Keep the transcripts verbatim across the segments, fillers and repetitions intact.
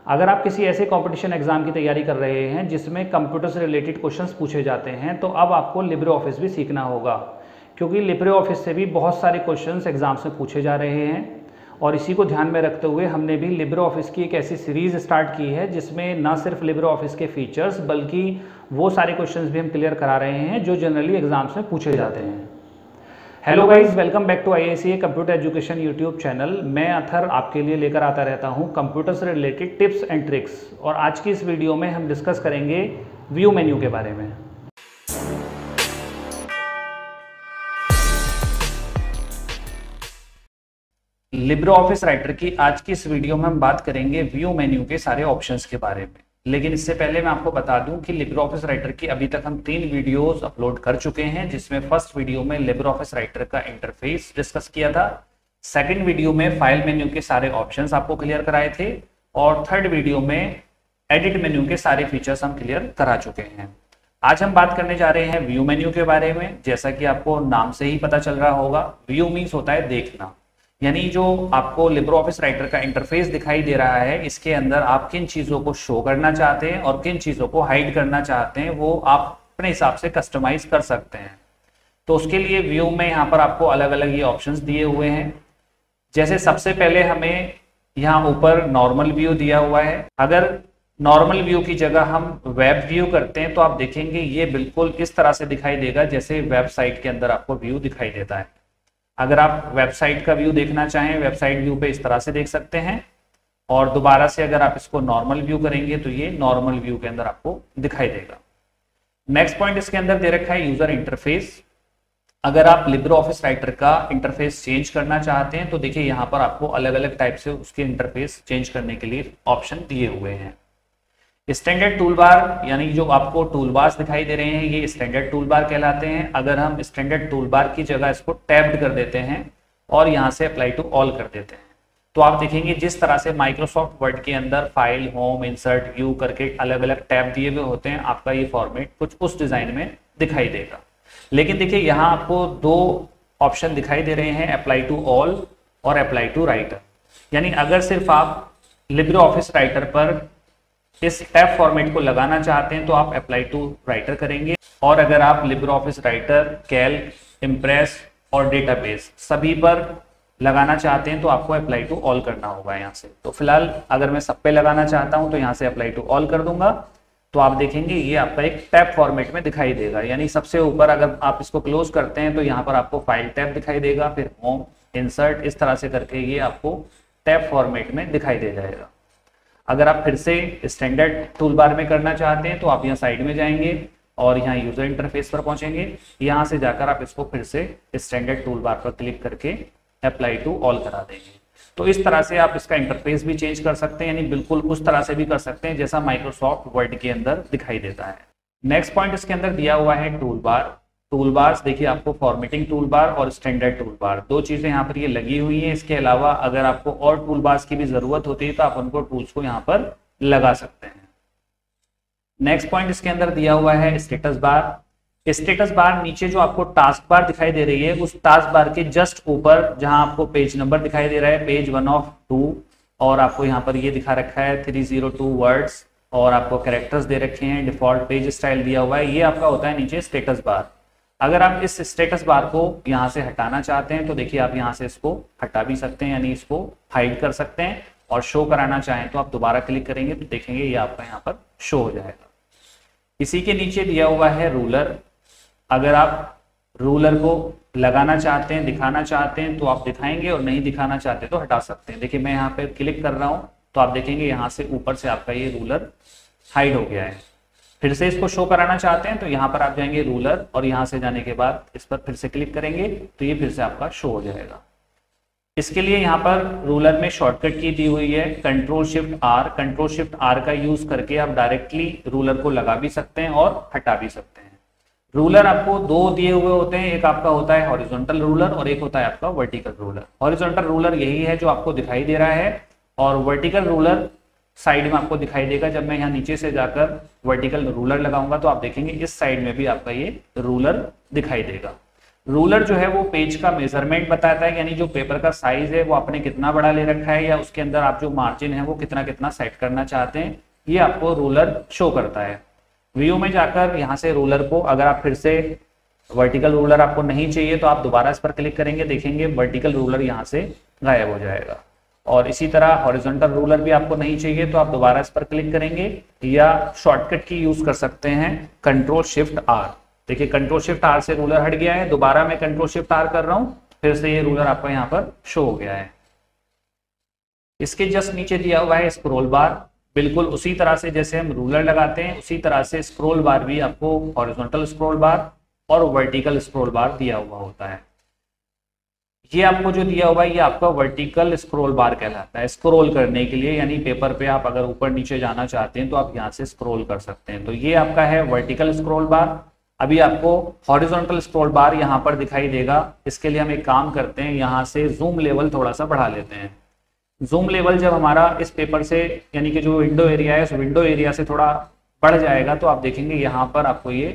अगर आप किसी ऐसे कंपटीशन एग्जाम की तैयारी कर रहे हैं जिसमें कंप्यूटर से रिलेटेड क्वेश्चंस पूछे जाते हैं, तो अब आपको लिब्रे ऑफिस भी सीखना होगा, क्योंकि लिब्रे ऑफिस से भी बहुत सारे क्वेश्चंस एग्जाम्स में पूछे जा रहे हैं। और इसी को ध्यान में रखते हुए हमने भी लिब्रे ऑफिस की एक ऐसी सीरीज़ स्टार्ट की है जिसमें न सिर्फ लिब्रे ऑफिस के फीचर्स बल्कि वो सारे क्वेश्चंस भी हम क्लियर करा रहे हैं जो जनरली एग्जाम्स में पूछे जाते हैं। Hello guys, welcome back to I A C A computer education YouTube channel. मैं अथर आपके लिए लेकर आता रहता हूं कंप्यूटर से रिलेटेड टिप्स एंड ट्रिक्स, और आज की इस वीडियो में हम डिस्कस करेंगे व्यू मेन्यू के बारे में। लिब्रे ऑफिस राइटर की आज की इस वीडियो में हम बात करेंगे व्यू मेन्यू के सारे ऑप्शंस के बारे में। लेकिन इससे पहले मैं आपको बता दूं कि लिब्रे ऑफिस राइटर की अभी तक हम तीन वीडियोस अपलोड कर चुके हैं, जिसमें फर्स्ट वीडियो में लिब्रे ऑफिस राइटर का इंटरफेस डिस्कस किया था, सेकंड वीडियो में फाइल मेन्यू के सारे ऑप्शंस आपको क्लियर कराए थे, और थर्ड वीडियो में एडिट मेन्यू के सारे फीचर्स हम क्लियर करा चुके हैं। आज हम बात करने जा रहे हैं व्यू मेन्यू के बारे में। जैसा कि आपको नाम से ही पता चल रहा होगा, व्यू मीन्स होता है देखना, यानी जो आपको लिब्रे ऑफिस राइटर का इंटरफेस दिखाई दे रहा है, इसके अंदर आप किन चीज़ों को शो करना चाहते हैं और किन चीज़ों को हाइड करना चाहते हैं वो आप अपने हिसाब से कस्टमाइज कर सकते हैं। तो उसके लिए व्यू में यहाँ पर आपको अलग अलग ये ऑप्शंस दिए हुए हैं। जैसे सबसे पहले हमें यहाँ ऊपर नॉर्मल व्यू दिया हुआ है। अगर नॉर्मल व्यू की जगह हम वेब व्यू करते हैं तो आप देखेंगे ये बिल्कुल इस तरह से दिखाई देगा जैसे वेबसाइट के अंदर आपको व्यू दिखाई देता है। अगर आप वेबसाइट का व्यू देखना चाहें, वेबसाइट व्यू पे इस तरह से देख सकते हैं, और दोबारा से अगर आप इसको नॉर्मल व्यू करेंगे तो ये नॉर्मल व्यू के अंदर आपको दिखाई देगा। नेक्स्ट पॉइंट इसके अंदर दे रखा है यूजर इंटरफेस। अगर आप लिब्रे ऑफिस राइटर का इंटरफेस चेंज करना चाहते हैं तो देखिए यहाँ पर आपको अलग अलग टाइप से उसके इंटरफेस चेंज करने के लिए ऑप्शन दिए हुए हैं। स्टैंडर्ड टूल बार, यानी जो आपको टूल बार्स दिखाई दे रहे हैं ये स्टैंडर्ड टूल बार कहलाते हैं। अगर हम स्टैंडर्ड टूल बार की जगह इसको टैब्ड कर देते हैं और यहाँ से अप्लाई टू ऑल कर देते हैं तो आप देखेंगे जिस तरह से माइक्रोसॉफ्ट वर्ड के अंदर फाइल, होम, इंसर्ट, व्यू करके अलग अलग टैब दिए हुए होते हैं, आपका ये फॉर्मेट कुछ उस डिजाइन में दिखाई देगा। लेकिन देखिए यहाँ आपको दो ऑप्शन दिखाई दे रहे हैं, अप्लाई टू ऑल और अप्लाई टू राइटर। यानी अगर सिर्फ आप लिब्रे ऑफिस राइटर पर इस टैब फॉर्मेट को लगाना चाहते हैं तो आप अप्लाई टू राइटर करेंगे, और अगर आप Libre office Writer, Calc, Impress और डेटाबेस सभी पर लगाना चाहते हैं तो आपको अप्लाई टू ऑल करना होगा यहाँ से। तो फिलहाल अगर मैं सब पे लगाना चाहता हूँ तो यहाँ से अप्लाई टू ऑल कर दूंगा, तो आप देखेंगे ये आपका एक टैब फॉर्मेट में दिखाई देगा। यानी सबसे ऊपर अगर आप इसको क्लोज करते हैं तो यहाँ पर आपको फाइल टैब दिखाई देगा, फिर होम, इंसर्ट, इस तरह से करके ये आपको टैब फॉर्मेट में दिखाई दे जाएगा। अगर आप फिर से स्टैंडर्ड टूल बार में करना चाहते हैं तो आप यहाँ साइड में जाएंगे और यहाँ यूजर इंटरफेस पर पहुंचेंगे। यहाँ से जाकर आप इसको फिर से स्टैंडर्ड टूल बार पर क्लिक करके अप्लाई टू ऑल करा देंगे। तो इस तरह से आप इसका इंटरफेस भी चेंज कर सकते हैं, यानी बिल्कुल उस तरह से भी कर सकते हैं जैसा माइक्रोसॉफ्ट वर्ड के अंदर दिखाई देता है। नेक्स्ट पॉइंट इसके अंदर दिया हुआ है टूल बार। टूल बार्स देखिए आपको फॉर्मेटिंग टूल बार और स्टैंडर्ड टूल बार दो चीजें यहाँ पर ये लगी हुई हैं। इसके अलावा अगर आपको और टूल बार्स की भी जरूरत होती है तो आप उनको टूल्स को यहाँ पर लगा सकते हैं। नेक्स्ट पॉइंट इसके अंदर दिया हुआ है स्टेटस बार। स्टेटस बार नीचे जो आपको टास्क बार दिखाई दे रही है उस टास्क बार के जस्ट ऊपर जहां आपको पेज नंबर दिखाई दे रहा है, पेज वन ऑफ टू, और आपको यहाँ पर ये दिखा रखा है थ्री जीरो टू वर्ड्स, और आपको कैरेक्टर्स दे रखे हैं, डिफॉल्ट पेज स्टाइल दिया हुआ है, ये आपका होता है नीचे स्टेटस बार। अगर आप इस स्टेटस बार को यहाँ से हटाना चाहते हैं तो देखिए आप यहाँ से इसको हटा भी सकते हैं, यानी इसको हाइड कर सकते हैं, और शो कराना चाहें तो आप दोबारा क्लिक करेंगे तो देखेंगे ये आपका यहाँ पर शो हो जाएगा। इसी के नीचे दिया हुआ है रूलर। अगर आप रूलर को लगाना चाहते हैं, दिखाना चाहते हैं तो आप दिखाएंगे, और नहीं दिखाना चाहते तो हटा सकते हैं। देखिए मैं यहाँ पे क्लिक कर रहा हूँ तो आप देखेंगे यहाँ से ऊपर से आपका ये रूलर हाइड हो गया है। फिर से इसको शो कराना चाहते हैं तो यहाँ पर आप जाएंगे रूलर, और यहाँ से जाने के बाद इस पर फिर से क्लिक करेंगे तो ये फिर से आपका शो हो जाएगा। इसके लिए यहाँ पर रूलर में शॉर्टकट की दी हुई है control shift R. Control shift R का यूज करके आप डायरेक्टली रूलर को लगा भी सकते हैं और हटा भी सकते हैं। रूलर आपको दो दिए हुए होते हैं, एक आपका होता है हॉरिजॉन्टल रूलर और एक होता है आपका वर्टिकल रूलर। हॉरिजॉन्टल रूलर यही है जो आपको दिखाई दे रहा है, और वर्टिकल रूलर साइड में आपको दिखाई देगा। जब मैं यहाँ नीचे से जाकर वर्टिकल रूलर लगाऊंगा तो आप देखेंगे इस साइड में भी आपका ये रूलर दिखाई देगा। रूलर जो है वो पेज का मेजरमेंट बताता है, यानी जो पेपर का साइज है वो आपने कितना बड़ा ले रखा है या उसके अंदर आप जो मार्जिन है वो कितना कितना सेट करना चाहते हैं, ये आपको रूलर शो करता है। व्यू में जाकर यहाँ से रूलर को, अगर आप फिर से वर्टिकल रूलर आपको नहीं चाहिए तो आप दोबारा इस पर क्लिक करेंगे, देखेंगे वर्टिकल रूलर यहाँ से गायब हो जाएगा। और इसी तरह हॉरिजॉन्टल रूलर भी आपको नहीं चाहिए तो आप दोबारा इस पर क्लिक करेंगे, या शॉर्टकट की यूज कर सकते हैं कंट्रोल शिफ्ट आर। देखिए कंट्रोल शिफ्ट आर से रूलर हट गया है, दोबारा मैं कंट्रोल शिफ्ट आर कर रहा हूं, फिर से ये रूलर आपको यहाँ पर शो हो गया है। इसके जस्ट नीचे दिया हुआ है स्क्रॉल बार, बिल्कुल उसी तरह से जैसे हम रूलर लगाते हैं उसी तरह से स्क्रॉल बार भी आपको हॉरिजॉन्टल स्क्रॉल बार और वर्टिकल स्क्रॉल बार दिया हुआ होता है। ये आपको जो दिया हुआ है ये आपका वर्टिकल स्क्रॉल बार कहलाता है, स्क्रॉल करने के लिए, यानी पेपर पे आप अगर ऊपर नीचे जाना चाहते हैं तो आप यहाँ से स्क्रॉल कर सकते हैं। तो ये आपका है वर्टिकल स्क्रॉल बार। अभी आपको हॉरिजॉन्टल स्क्रॉल बार यहाँ पर दिखाई देगा। इसके लिए हम एक काम करते हैं, यहाँ से जूम लेवल थोड़ा सा बढ़ा लेते हैं। जूम लेवल जब हमारा इस पेपर से, यानी कि जो विंडो एरिया है उस विंडो एरिया से थोड़ा बढ़ जाएगा तो आप देखेंगे यहाँ पर आपको ये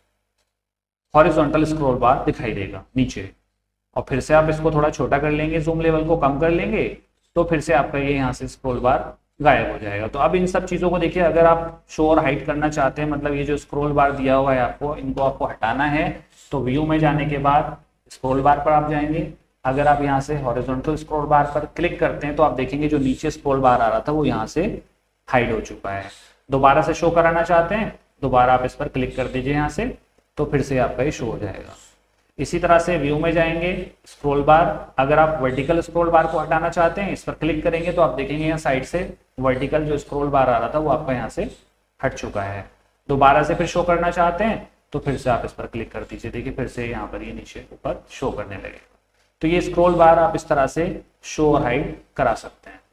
हॉरिजॉन्टल स्क्रॉल बार दिखाई देगा नीचे। और फिर से आप इसको थोड़ा छोटा कर लेंगे, जूम लेवल को कम कर लेंगे, तो फिर से आपका ये यहाँ से स्क्रॉल बार गायब हो जाएगा। तो अब इन सब चीज़ों को देखिए, अगर आप शो और हाइड करना चाहते हैं, मतलब ये जो स्क्रॉल बार दिया हुआ है आपको, इनको आपको हटाना है, तो व्यू में जाने के बाद स्क्रॉल बार पर आप जाएंगे। अगर आप यहाँ से हॉरिजॉन्टल स्क्रॉल बार पर क्लिक करते हैं तो आप देखेंगे जो नीचे स्क्रॉल बार आ रहा था वो यहाँ से हाइड हो चुका है। दोबारा से शो कराना चाहते हैं, दोबारा आप इस पर क्लिक कर दीजिए यहाँ से, तो फिर से आपका ये शो हो जाएगा। इसी तरह से व्यू में जाएंगे, स्क्रॉल बार, अगर आप वर्टिकल स्क्रॉल बार को हटाना चाहते हैं इस पर क्लिक करेंगे तो आप देखेंगे यहाँ साइड से वर्टिकल जो स्क्रॉल बार आ रहा था वो आपका यहाँ से हट चुका है। दोबारा से फिर शो करना चाहते हैं तो फिर से आप इस पर क्लिक कर दीजिए, देखिए फिर से यहाँ पर ये नीचे ऊपर शो करने लगेगा। तो ये स्क्रॉल बार आप इस तरह से शो और हाइड करा सकते हैं।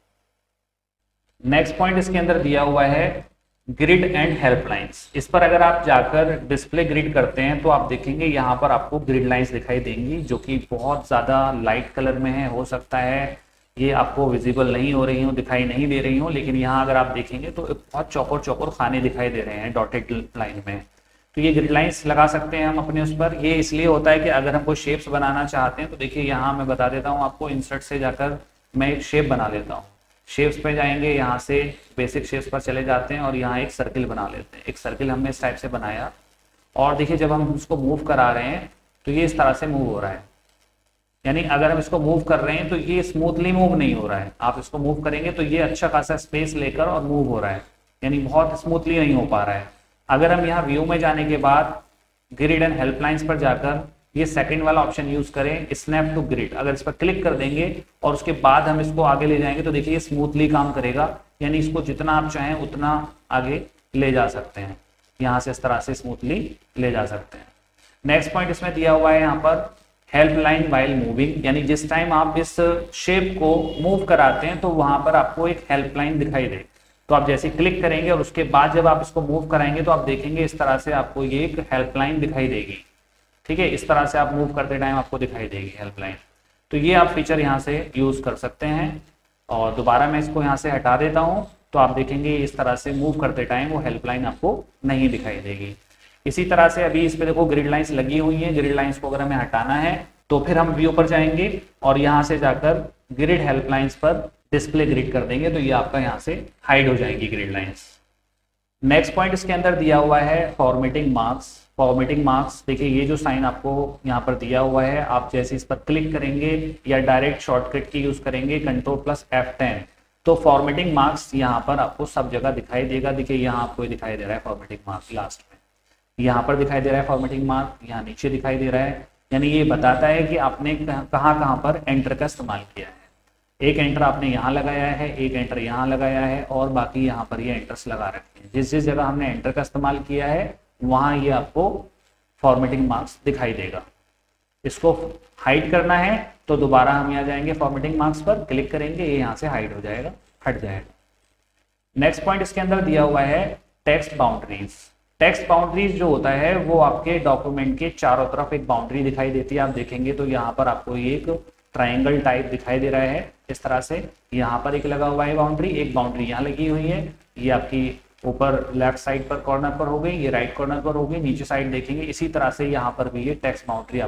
नेक्स्ट पॉइंट इसके अंदर दिया हुआ है ग्रिड एंड हेल्प लाइंस। इस पर अगर आप जाकर डिस्प्ले ग्रिड करते हैं तो आप देखेंगे यहाँ पर आपको ग्रिड लाइंस दिखाई देंगी, जो कि बहुत ज़्यादा लाइट कलर में है। हो सकता है ये आपको विजिबल नहीं हो रही हो, दिखाई नहीं दे रही हो, लेकिन यहाँ अगर आप देखेंगे तो बहुत चौकोर चौकोर खाने दिखाई दे रहे हैं डॉटेड लाइन में। तो ये ग्रिड लाइंस लगा सकते हैं हम अपने उस पर। ये इसलिए होता है कि अगर हम कोई शेप्स बनाना चाहते हैं तो देखिए यहाँ मैं बता देता हूँ आपको, इंसर्ट से जाकर मैं एक शेप बना लेता हूँ। शेप्स पे जाएंगे, यहाँ से बेसिक शेप्स पर चले जाते हैं और यहाँ एक सर्किल बना लेते हैं। एक सर्किल हमने इस टाइप से बनाया और देखिए जब हम उसको मूव करा रहे हैं तो ये इस तरह से मूव हो रहा है, यानी अगर हम इसको मूव कर रहे हैं तो ये स्मूथली मूव नहीं हो रहा है। आप इसको मूव करेंगे तो ये अच्छा खासा स्पेस लेकर और मूव हो रहा है, यानी बहुत स्मूथली नहीं हो पा रहा है। अगर हम यहाँ व्यू में जाने के बाद ग्रिड एंड हेल्पलाइंस पर जाकर ये सेकंड वाला ऑप्शन यूज करें, स्नैप टू ग्रिड, अगर इस पर क्लिक कर देंगे और उसके बाद हम इसको आगे ले जाएंगे तो देखिए ये स्मूथली काम करेगा, यानी इसको जितना आप चाहें उतना आगे ले जा सकते हैं। यहाँ से इस तरह से स्मूथली ले जा सकते हैं। नेक्स्ट पॉइंट इसमें दिया हुआ है यहाँ पर हेल्पलाइन वाइल मूविंग, यानी जिस टाइम आप इस शेप को मूव कराते हैं तो वहां पर आपको एक हेल्पलाइन दिखाई दे। तो आप जैसे क्लिक करेंगे और उसके बाद जब आप इसको मूव कराएंगे तो आप देखेंगे इस तरह से आपको ये एक हेल्पलाइन दिखाई देगी। ठीक है, इस तरह से आप मूव करते टाइम आपको दिखाई देगी हेल्पलाइन। तो ये आप फीचर यहाँ से यूज कर सकते हैं। और दोबारा मैं इसको यहाँ से हटा देता हूँ तो आप देखेंगे इस तरह से मूव करते टाइम वो हेल्पलाइन आपको नहीं दिखाई देगी। इसी तरह से अभी इस पे देखो ग्रिड लाइंस लगी हुई है, ग्रिड लाइंस को अगर हमें हटाना है तो फिर हम व्यू पर जाएंगे और यहाँ से जाकर ग्रिड हेल्पलाइंस पर डिस्प्ले ग्रिड कर देंगे तो ये आपका यहाँ से हाइड हो जाएगी ग्रिड लाइंस। नेक्स्ट पॉइंट इसके अंदर दिया हुआ है फॉर्मेटिंग मार्क्स। फॉर्मेटिंग मार्क्स, देखिए ये जो साइन आपको यहाँ पर दिया हुआ है, आप जैसे इस पर क्लिक करेंगे या डायरेक्ट शॉर्टकट की यूज करेंगे कंट्रोल प्लस एफ टेन, तो फॉर्मेटिंग मार्क्स यहाँ पर आपको सब जगह दिखाई देगा। देखिए यहाँ आपको दिखाई दे रहा है फॉर्मेटिंग मार्क, लास्ट में यहाँ पर दिखाई दे रहा है फॉर्मेटिंग मार्क, यहाँ नीचे दिखाई दे रहा है, यानी ये बताता है कि आपने कहाँ कहाँ पर एंटर का इस्तेमाल किया है। एक एंटर आपने यहाँ लगाया है, एक एंटर यहाँ लगाया है और बाकी यहाँ पर ये एंटर्स लगा रखे हैं। जिस जिस जगह हमने एंटर का इस्तेमाल किया है वहाँ ये आपको फॉर्मेटिंग मार्क्स दिखाई देगा। इसको हाइड करना है तो दोबारा हम यहाँ जाएंगे फॉर्मेटिंग मार्क्स पर क्लिक करेंगे, ये यहाँ से हाइड हो जाएगा, हट जाएगा। नेक्स्ट पॉइंट इसके अंदर दिया हुआ है टेक्स्ट बाउंड्रीज। टेक्स्ट बाउंड्रीज जो होता है वो आपके डॉक्यूमेंट के चारों तरफ एक बाउंड्री दिखाई देती है। आप देखेंगे तो यहाँ पर आपको एक ट्राइंगल टाइप दिखाई दे रहा है इस तरह से। यहाँ पर एक लगा हुआ है बाउंड्री, एक बाउंड्री यहाँ लगी हुई है, ये आपकी ऊपर लेफ्ट साइड पर कॉर्नर पर हो गई, ये राइट कॉर्नर पर हो गई, नीचे साइड देखेंगे इसी तरह से यहाँ पर भी ये टेक्स्ट बाउंड्री आपको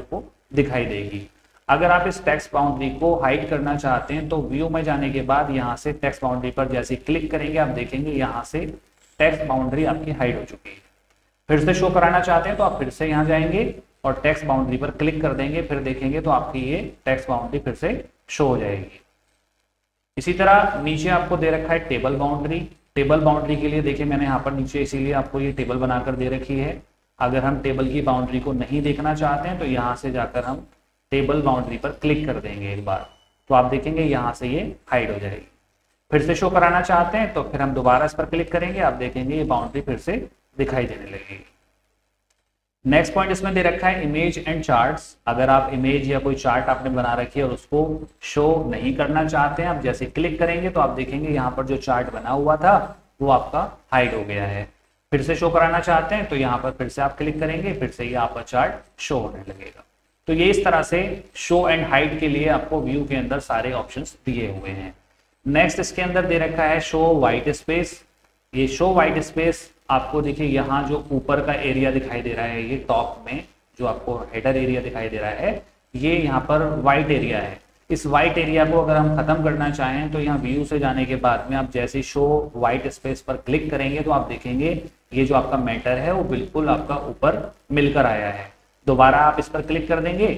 दिखाई देगी। अगर आप इस टेक्स्ट बाउंड्री को हाइड करना चाहते हैं तो व्यू में जाने के बाद यहाँ से टेक्स्ट बाउंड्री पर जैसे क्लिक करेंगे आप देखेंगे यहाँ से टेक्स्ट बाउंड्री आपकी हाइड हो चुकी है। फिर से शो कराना चाहते हैं तो आप फिर से यहाँ जाएंगे और टेक्स्ट बाउंड्री पर क्लिक कर देंगे, फिर देखेंगे तो आपकी ये टेक्स्ट बाउंड्री फिर से शो हो जाएगी। इसी तरह नीचे आपको दे रखा है टेबल बाउंड्री। टेबल बाउंड्री के लिए देखिए मैंने यहाँ पर नीचे इसीलिए आपको ये टेबल बनाकर दे रखी है। अगर हम टेबल की बाउंड्री को नहीं देखना चाहते हैं तो यहाँ से जाकर हम टेबल बाउंड्री पर क्लिक कर देंगे एक बार, तो आप देखेंगे यहाँ से ये हाइड हो जाएगी। फिर से शो कराना चाहते हैं तो फिर हम दोबारा इस पर क्लिक करेंगे, आप देखेंगे ये बाउंड्री फिर से दिखाई देने लगेगी। नेक्स्ट पॉइंट इसमें दे रखा है इमेज एंड चार्ट्स। अगर आप इमेज या कोई चार्ट आपने बना रखी है और उसको शो नहीं करना चाहते हैं, आप जैसे क्लिक करेंगे तो आप देखेंगे यहाँ पर जो चार्ट बना हुआ था वो आपका हाइड हो गया है। फिर से शो कराना चाहते हैं तो यहाँ पर फिर से आप क्लिक करेंगे, फिर से ये आपका चार्ट शो होने लगेगा। तो ये इस तरह से शो एंड हाइड के लिए आपको व्यू के अंदर सारे ऑप्शंस दिए हुए हैं। नेक्स्ट इसके अंदर दे रखा है शो व्हाइट स्पेस। ये शो व्हाइट स्पेस आपको देखिए यहाँ जो ऊपर का एरिया दिखाई दे रहा है, ये टॉप में जो आपको हेडर एरिया दिखाई दे रहा है, ये यहाँ पर व्हाइट एरिया है। इस व्हाइट एरिया को अगर हम खत्म करना चाहें तो यहाँ व्यू से जाने के बाद में आप जैसे शो व्हाइट स्पेस पर क्लिक करेंगे तो आप देखेंगे ये जो आपका मैटर है वो बिल्कुल आपका ऊपर मिलकर आया है। दोबारा आप इस पर क्लिक कर देंगे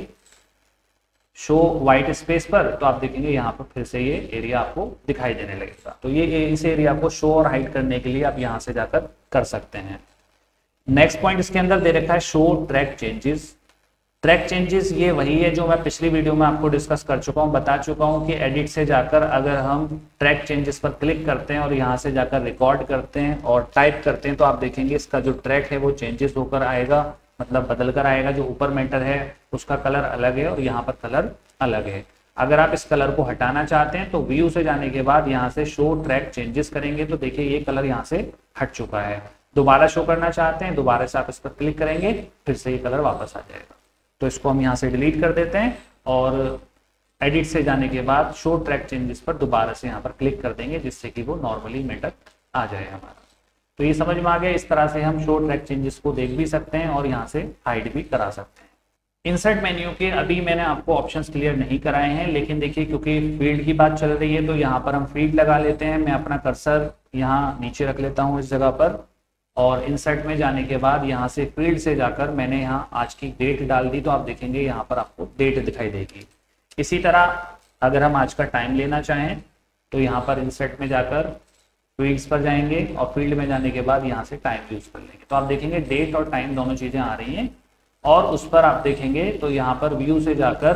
शो व्हाइट स्पेस पर तो आप देखेंगे यहाँ पर फिर से ये एरिया आपको दिखाई देने लगेगा। तो ये इस एरिया को शो और हाइड करने के लिए आप यहाँ से जाकर कर सकते हैं। नेक्स्ट पॉइंट इसके अंदर दे रखा है show track changes. Track changes ये वही है जो मैं पिछली वीडियो में आपको डिस्कस कर चुका हूँ, बता चुका हूँ कि एडिट से जाकर अगर हम ट्रैक चेंजेस पर क्लिक करते हैं और यहाँ से जाकर रिकॉर्ड करते हैं और टाइप करते हैं तो आप देखेंगे इसका जो ट्रैक है वो चेंजेस होकर आएगा, मतलब बदल कर आएगा। जो ऊपर मैटर है उसका कलर अलग है और यहाँ पर कलर अलग है। अगर आप इस कलर को हटाना चाहते हैं तो व्यू से जाने के बाद यहाँ से शो ट्रैक चेंजेस करेंगे तो देखिए ये कलर यहाँ से हट चुका है। दोबारा शो करना चाहते हैं, दोबारा से आप इस पर क्लिक करेंगे, फिर से ये कलर वापस आ जाएगा। तो इसको हम यहाँ से डिलीट कर देते हैं और एडिट से जाने के बाद शो ट्रैक चेंजेस पर दोबारा से यहाँ पर क्लिक कर देंगे जिससे कि वो नॉर्मली मैटर आ जाए हमारा। तो ये समझ में आ गया, इस तरह से हम शो ट्रैक चेंजेस को देख भी सकते हैं और यहाँ से हाइड भी करा सकते हैं। इंसर्ट मेन्यू के अभी मैंने आपको ऑप्शंस क्लियर नहीं कराए हैं, लेकिन देखिए क्योंकि फील्ड की बात चल रही है तो यहाँ पर हम फील्ड लगा लेते हैं। मैं अपना कर्सर यहाँ नीचे रख लेता हूँ इस जगह पर और इंसर्ट में जाने के बाद यहाँ से फील्ड से जाकर मैंने यहाँ आज की डेट डाल दी तो आप देखेंगे यहाँ पर आपको डेट दिखाई देगी। इसी तरह अगर हम आज का टाइम लेना चाहें तो यहाँ पर इंसर्ट में जाकर फील्ड्स पर जाएंगे और फील्ड में जाने के बाद यहाँ से टाइम यूज कर लेंगे तो आप देखेंगे डेट और टाइम दोनों चीजें आ रही हैं। और उस पर आप देखेंगे तो यहाँ पर व्यू से जाकर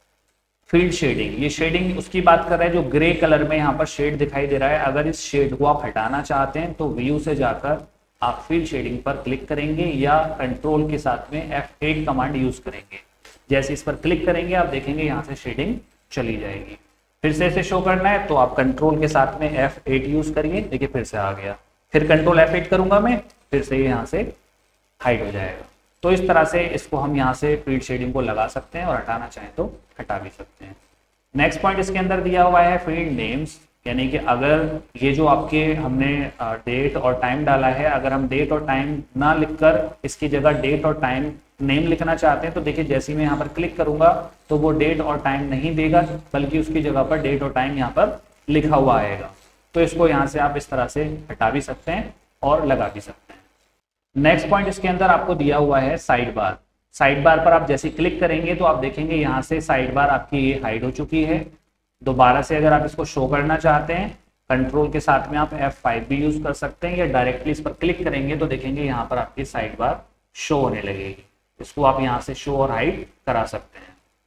फील्ड शेडिंग, ये शेडिंग उसकी बात कर रहा है जो ग्रे कलर में यहाँ पर शेड दिखाई दे रहा है। अगर इस शेड को आप हटाना चाहते हैं तो व्यू से जाकर आप फील्ड शेडिंग पर क्लिक करेंगे या कंट्रोल के साथ में एफ एट कमांड यूज करेंगे। जैसे इस पर क्लिक करेंगे आप देखेंगे यहाँ से शेडिंग चली जाएगी। फिर से इसे शो करना है तो आप कंट्रोल के साथ में एफ एट यूज करिए, देखिए फिर से आ गया। फिर कंट्रोल एफ एट करूंगा मैं, फिर से ये यहाँ से हाइड हो जाएगा। तो इस तरह से इसको हम यहाँ से फील्ड शेडिंग को लगा सकते हैं और हटाना चाहें तो हटा भी सकते हैं। नेक्स्ट पॉइंट इसके अंदर दिया हुआ है फील्ड नेम्स, यानी कि अगर ये जो आपके हमने डेट और टाइम डाला है, अगर हम डेट और टाइम ना लिखकर इसकी जगह डेट और टाइम नेम लिखना चाहते हैं तो देखिए जैसे ही मैं यहाँ पर क्लिक करूंगा तो वो डेट और टाइम नहीं देगा बल्कि उसकी जगह पर डेट और टाइम यहाँ पर लिखा हुआ आएगा। तो इसको यहाँ से आप इस तरह से हटा भी सकते हैं और लगा भी सकते हैं। नेक्स्ट पॉइंट इसके अंदर आपको दिया हुआ है साइड बार। साइड बार पर आप जैसे क्लिक करेंगे तो आप देखेंगे यहाँ से साइड बार आपकी ये हाइड हो चुकी है। दोबारा से अगर आप इसको शो करना चाहते हैं कंट्रोल के साथ में आप एफ फाइव भी यूज कर सकते हैं या डायरेक्टली इस पर क्लिक करेंगे तो देखेंगे यहाँ पर आपकी साइड बार शो होने लगेगी। इसको आप यहाँ से शो और हाइड करा सकते हैं।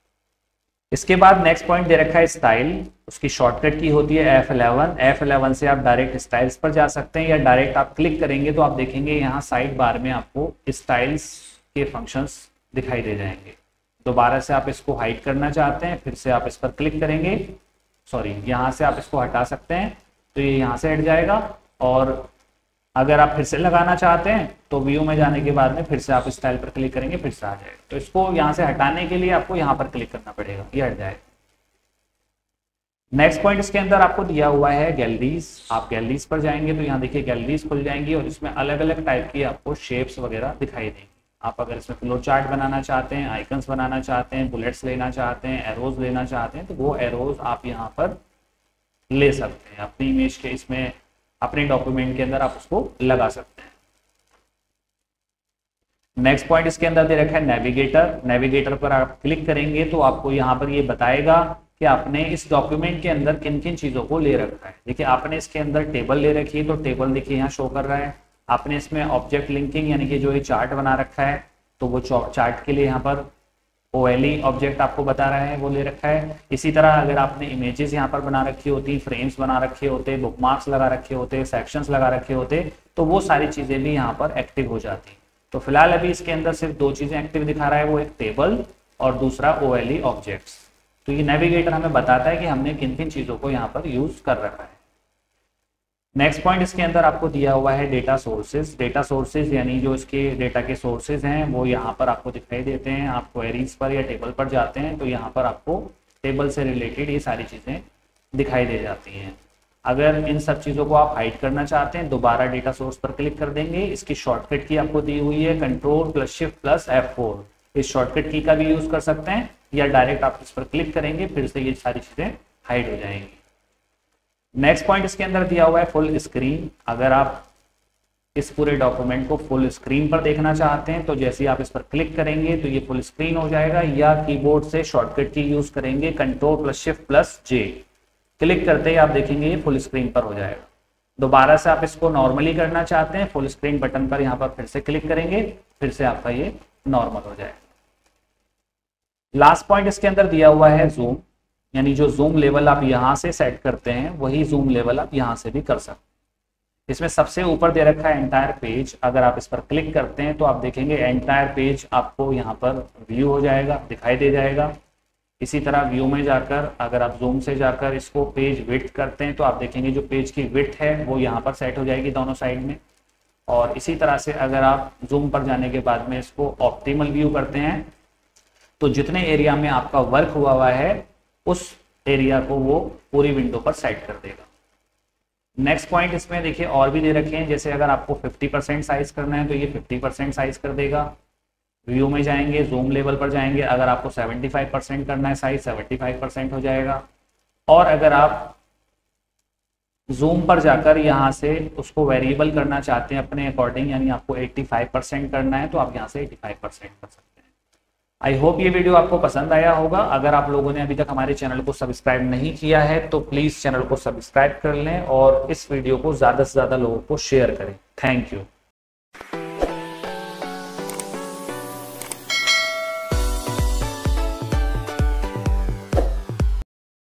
इसके बाद नेक्स्ट पॉइंट दे रखा है स्टाइल, उसकी शॉर्टकट की होती है एफ इलेवन। एफ इलेवन से आप डायरेक्ट स्टाइल्स पर जा सकते हैं या डायरेक्ट आप क्लिक करेंगे तो आप देखेंगे यहाँ साइड बार में आपको स्टाइल्स के फंक्शंस दिखाई दे जाएंगे। दोबारा से आप इसको हाइड करना चाहते हैं, फिर से आप इस पर क्लिक करेंगे, सॉरी यहाँ से आप इसको हटा सकते हैं तो ये यहाँ से हट जाएगा। और अगर आप फिर से लगाना चाहते हैं तो व्यू में जाने के बाद में फिर से आप स्टाइल पर क्लिक करेंगे, फिर से आ जाएगा। तो इसको यहाँ से हटाने के लिए आपको यहाँ पर क्लिक करना पड़ेगा, ये हट जाएगा। नेक्स्ट पॉइंट इसके अंदर आपको दिया हुआ है गैलरीज। आप गैलरीज पर जाएंगे तो यहाँ देखिए गैलरीज खुल जाएंगी और इसमें अलग अलग टाइप की आपको शेप्स वगैरह दिखाई देंगी। आप अगर इसमें फ्लो चार्ट बनाना चाहते हैं, आइकन्स बनाना चाहते हैं, बुलेट्स लेना चाहते हैं, एरोज लेना चाहते हैं, तो वो एरोज आप यहाँ पर ले सकते हैं अपनी इमेज के, इसमें अपने डॉक्यूमेंट के अंदर आप उसको लगा सकते हैं। नेक्स्ट पॉइंट इसके अंदर दे रखा है नेविगेटर। नेविगेटर पर आप क्लिक करेंगे तो आपको यहाँ पर ये बताएगा कि आपने इस डॉक्यूमेंट के अंदर किन किन चीजों को ले रखा है। देखिए आपने इसके अंदर टेबल ले रखी है, तो टेबल देखिए यहाँ शो कर रहा है। आपने इसमें ऑब्जेक्ट लिंकिंग यानी कि जो ये चार्ट बना रखा है, तो वो चार्ट के लिए यहाँ पर ओएलई ऑब्जेक्ट आपको बता रहा है, वो ले रखा है। इसी तरह अगर आपने इमेजेस यहाँ पर बना रखी होती, फ्रेम्स बना रखे होते, बुकमार्क्स लगा रखे होते, सेक्शंस लगा रखे होते, तो वो सारी चीजें भी यहाँ पर एक्टिव हो जाती। तो फिलहाल अभी इसके अंदर सिर्फ दो चीजें एक्टिव दिखा रहा है, वो एक टेबल और दूसरा ओएलई ऑब्जेक्ट्स। तो ये नेविगेटर हमें बताता है कि हमने किन किन चीजों को यहाँ पर यूज कर रखा है। नेक्स्ट पॉइंट इसके अंदर आपको दिया हुआ है डेटा सोर्सेज। डेटा सोर्सेज यानी जो इसके डेटा के सोर्सेज हैं वो यहाँ पर आपको दिखाई देते हैं। आप क्वेरीज पर या टेबल पर जाते हैं तो यहाँ पर आपको टेबल से रिलेटेड ये सारी चीजें दिखाई दे जाती हैं। अगर इन सब चीजों को आप हाइड करना चाहते हैं, दोबारा डेटा सोर्स पर क्लिक कर देंगे। इसकी शॉर्टकट की आपको दी हुई है control plus shift plus F four. इस शॉर्टकट की का भी यूज कर सकते हैं या डायरेक्ट आप इस पर क्लिक करेंगे, फिर से ये सारी चीजें हाइड हो जाएंगी। नेक्स्ट पॉइंट इसके अंदर दिया हुआ है फुल स्क्रीन। अगर आप इस पूरे डॉक्यूमेंट को फुल स्क्रीन पर देखना चाहते हैं तो जैसे आप इस पर क्लिक करेंगे तो ये फुल स्क्रीन हो जाएगा, या कीबोर्ड से शॉर्टकट की यूज करेंगे control plus shift plus J. Click करते ही आप देखेंगे ये फुल स्क्रीन पर हो जाएगा। दोबारा से आप इसको नॉर्मली करना चाहते हैं, फुल स्क्रीन बटन पर यहाँ पर फिर से क्लिक करेंगे, फिर से आपका ये नॉर्मल हो जाएगा। लास्ट पॉइंट इसके अंदर दिया हुआ है जूम, यानी जो जूम लेवल आप यहाँ से सेट करते हैं वही जूम लेवल आप यहाँ से भी कर सकते हैं। इसमें सबसे ऊपर दे रखा है एंटायर पेज। अगर आप इस पर क्लिक करते हैं तो आप देखेंगे एंटायर पेज आपको यहाँ पर व्यू हो जाएगा, दिखाई दे जाएगा। इसी तरह व्यू में जाकर अगर आप जूम से जाकर इसको पेज विड्थ करते हैं तो आप देखेंगे जो पेज की विड्थ है वो यहाँ पर सेट हो जाएगी दोनों साइड में। और इसी तरह से अगर आप जूम पर जाने के बाद में इसको ऑप्टिमल व्यू करते हैं तो जितने एरिया में आपका वर्क हुआ हुआ है उस एरिया को वो पूरी विंडो पर सेट कर देगा। नेक्स्ट पॉइंट इसमें देखिए और भी दे रखे हैं, जैसे अगर आपको फिफ्टी परसेंट साइज करना है तो ये फिफ्टी परसेंट साइज कर देगा। व्यू में जाएंगे, जूम लेवल पर जाएंगे, अगर आपको सेवेंटी फाइव परसेंट करना है साइज, सेवेंटी फाइव परसेंट हो जाएगा। और अगर आप जूम पर जाकर यहाँ से उसको वेरिएबल करना चाहते हैं अपने अकॉर्डिंग, यानी आपको एट्टी फाइव परसेंट करना है तो आप यहाँ से एट्टी फाइव परसेंट कर सकते हैं। आई होप ये वीडियो आपको पसंद आया होगा। अगर आप लोगों ने अभी तक हमारे चैनल को सब्सक्राइब नहीं किया है तो प्लीज चैनल को सब्सक्राइब कर लें और इस वीडियो को ज्यादा से ज्यादा लोगों को शेयर करें। Thank you.